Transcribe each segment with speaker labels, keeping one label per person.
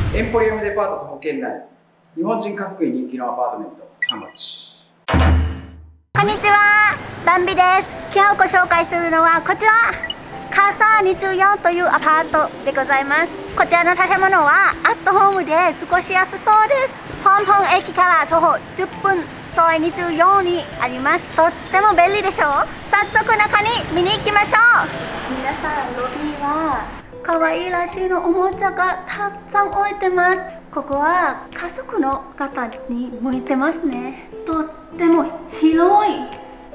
Speaker 1: エンポリアムデパート徒歩圏内、日本人家族に人気のアパートメント、ハマチ。
Speaker 2: こんにちは、バンビです。今日ご紹介するのはこちら、カサ24というアパートでございます。こちらの建物はアットホームで過ごしやすそうです。ポンポン駅から徒歩10分、ソイ24にあります。とっても便利でしょう。早速中に見に行きましょう。皆さん、ロビーは可愛いらしいのおもちゃがたくさん置いてます。ここは家族の方に向いてますね。とっても広い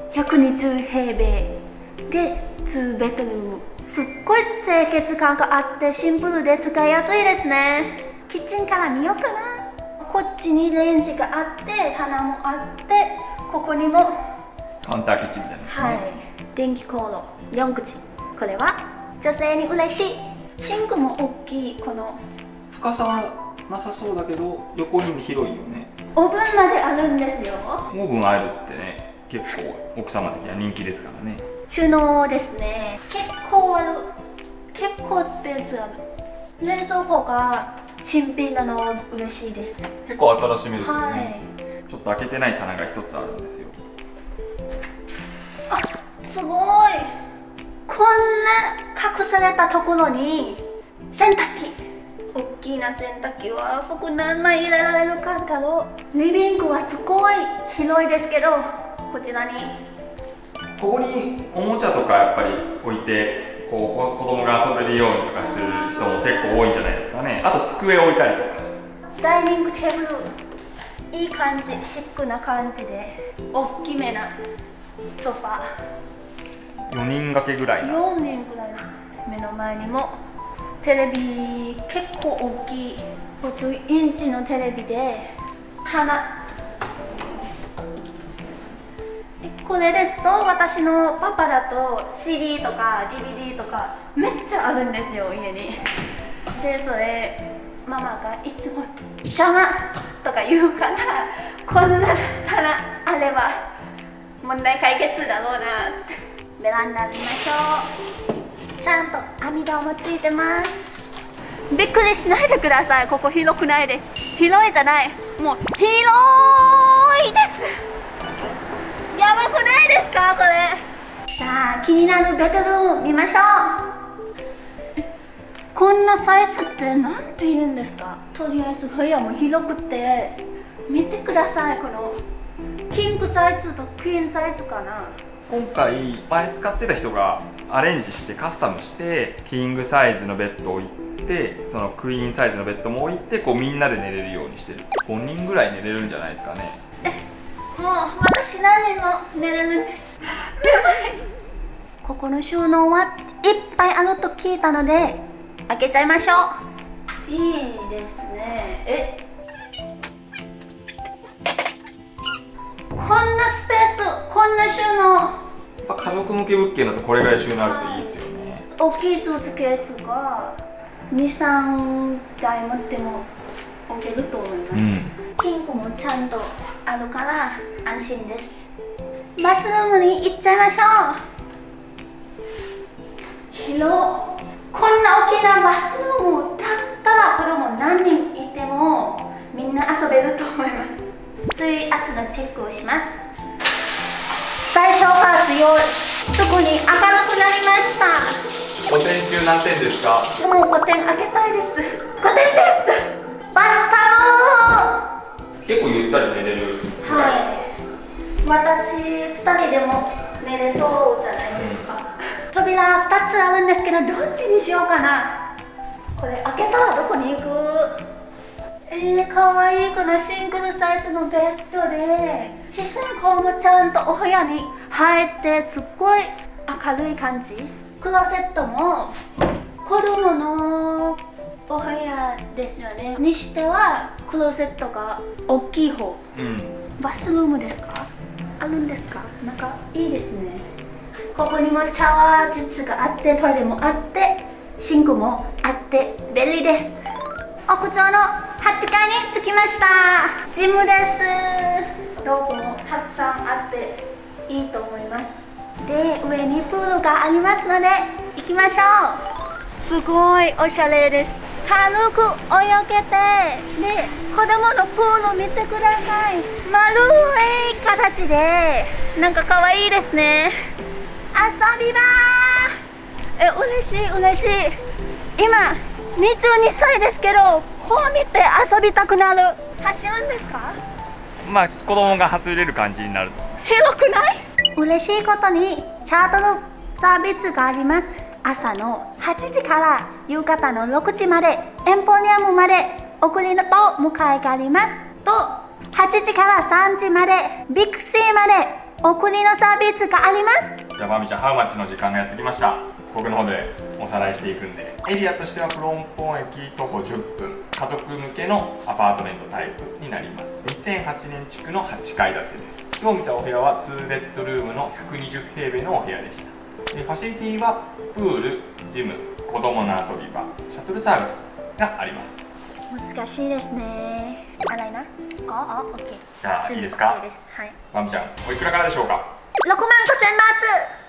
Speaker 2: 120平米で2ベッドルーム。すっごい清潔感があってシンプルで使いやすいですね。キッチンから見ようかな。こっちにレンジがあって棚もあって、ここにも
Speaker 3: カウンターキッチンみたいな、
Speaker 2: はい、電気コンロ4口。これは女性に嬉しい。シンクも大きい。この
Speaker 3: 深さはなさそうだけど横に広いよね。
Speaker 2: オーブンまであるんですよ。
Speaker 3: オーブンあるってね、結構奥様的には人気ですからね。
Speaker 2: 収納ですね。結構ある。結構スペースある。冷蔵庫が新品なの嬉しいです。
Speaker 3: 結構新しめですよね、
Speaker 2: はい、
Speaker 3: ちょっと開けてない棚が一つあるんですよ。
Speaker 2: あ、すごい。こんな隠されたところに洗濯機。大きな洗濯機は服何枚入れられるかだろう。リビングはすごい広いですけど、こちらに
Speaker 3: ここにおもちゃとかやっぱり置いて、こう子供が遊べるようにとかしてる人も結構多いんじゃないですかね。あと机置いたりとか、
Speaker 2: ダイニングテーブル、いい感じ、シックな感じで、大きめなソファー。
Speaker 3: 4人掛けぐらいな。
Speaker 2: 4人ぐらい。目の前にもテレビ、結構大きい50インチのテレビで、棚。これですと私のパパだと CD とか DVD とかめっちゃあるんですよ、家に。でそれママがいつも邪魔とか言うから、こんな棚あれば問題解決だろうなって。ベランダ見ましょう。ちゃんと網戸もついてます。びっくりしないでください。ここ広くないです。広いじゃない、もう広いです。やばくないですかこれ。さあ気になるベッドルーム見ましょう。こんなサイズって何て言うんですか。とりあえず部屋も広くて、見てください。このキングサイズとクイーンサイズかな。
Speaker 3: 今回前使ってた人がアレンジしてカスタムして、キングサイズのベッドを置いて、そのクイーンサイズのベッドも置いて、こうみんなで寝れるようにしてる。5人ぐらい寝れるんじゃないですかね。
Speaker 2: もう私何人も寝れるんです。ここの収納はいっぱいあると聞いたので開けちゃいましょう。いいですね。こんなスペース、こんな収納。
Speaker 3: やっぱ家族向け物件だとこれぐらい収納あるといいですよね。
Speaker 2: 大きいスーツケースが2、3台持っても置けると思います。金庫もちゃんとあるから安心です。バスルームに行っちゃいましょう。広。こんな大きなバスルームだったら子供何人いてもみんな遊べると思います。水圧のチェックをします。最初から強い。すぐに明るくなりました。
Speaker 3: 5点中何点ですか。
Speaker 2: もう5点あげたいです。5点です。バスタブ
Speaker 3: 結構ゆったり寝れる。
Speaker 2: はい。私2人でも寝れそうじゃないですか。扉2つあるんですけど、どっちにしようかな。これ開けたらどこに行く。かわいい。このシングルサイズのベッドで小さい子もちゃんとお部屋に入って、すっごい明るい感じ。クローゼットも子供のお部屋ですよね。にしてはクローゼットが大きい方。バスルームですか。あるんですか。なんかいいですね。ここにもシャワー室があって、トイレもあって、シンクもあって便利です。屋上の8階に着きました。ジムです。道具もたくさんあっていいと思います。で、上にプールがありますので行きましょう。すごいおしゃれです。 軽く泳げて、で子供のプールを見てください。丸い形でなんか可愛いですね。遊び場嬉しい嬉しい。今22歳ですけど、こう見て遊びたくなる。走るんですか？
Speaker 3: まあ子供が走れる感じになる。
Speaker 2: 広くない？嬉しいことにチャートルサービスがあります。朝の8時から夕方の6時までエンポニアムまで送りのと迎えがあります。と8時から3時までビッグシーまで送りのサービスがあります。
Speaker 3: じゃあまみちゃん、ハウマッチの時間がやってきました。僕の方でおさらいしていくんで、エリアとしてはプロンポン駅徒歩10分、家族向けのアパートメントタイプになります。2008年築の8階建てです。今日見たお部屋は2ベッドルームの120平米のお部屋でした。でファシリティはプール、ジム、子供の遊び場、シャトルサービスがあります。
Speaker 2: 難しいですね。洗いな。オッケー。
Speaker 3: じゃあいいですか？
Speaker 2: いいです。はい。
Speaker 3: まみちゃん、おいくらからでしょうか
Speaker 2: 6万5千バーツ。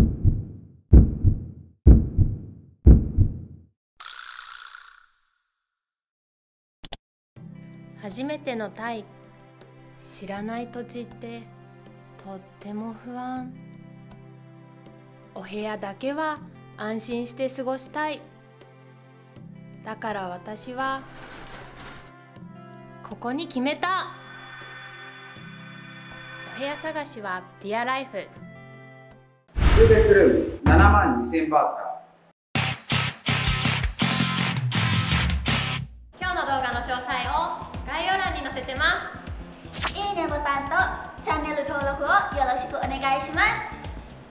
Speaker 4: 初めてのタイ、知らない土地ってとっても不安。お部屋だけは安心して過ごしたい。だから私はここに決めた。お部屋探しはディアライフ。
Speaker 1: 2ベッドルーム7万2000バーツから。
Speaker 4: 今日の動画の詳細を概要欄に載せてます。
Speaker 2: いいねボタンとチャンネル登録をよろしくお願いします。